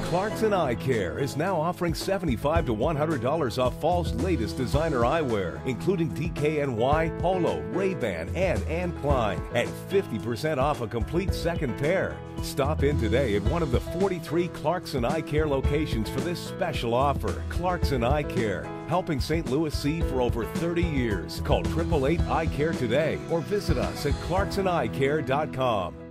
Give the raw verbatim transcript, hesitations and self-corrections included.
Clarkson Eyecare is now offering seventy-five to one hundred dollars off fall's latest designer eyewear, including D K N Y, Polo, Ray-Ban, and Anne Klein, and fifty percent off a complete second pair. Stop in today at one of the forty-three Clarkson Eyecare locations for this special offer. Clarkson Eyecare, helping Saint Louis see for over thirty years. Call eight eight eight Eye Care today or visit us at clarkson eye care dot com.